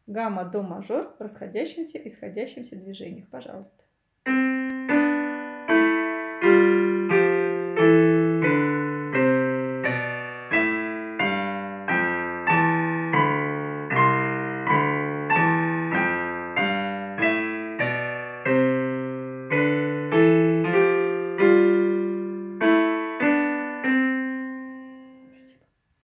гамма до мажор в расходящемся и исходящемся движениях. Пожалуйста.